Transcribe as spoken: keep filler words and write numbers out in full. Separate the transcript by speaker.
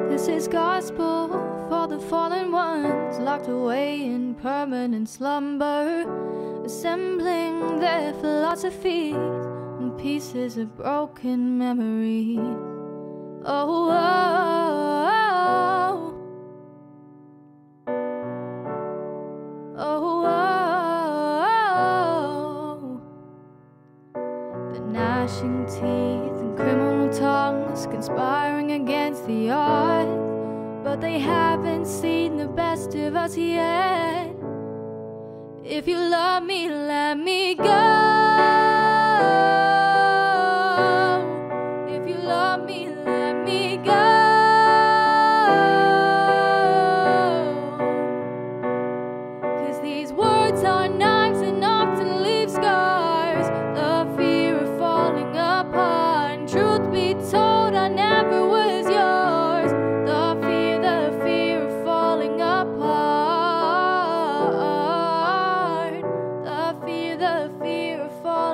Speaker 1: This is gospel for the fallen ones, locked away in permanent slumber, assembling their philosophies in pieces of broken memories. Oh, oh, oh, oh, oh. The gnashing teeth and criminal tongues conspiring against the odds, but they haven't seen the best of us yet. If you love me, let me go. If you love me, let me go. 'Cause these words are knives and often leave scars. The fear of falling apart, and truth be told, I never was yours. The fear, the fear of falling apart. The fear, the fear of falling apart.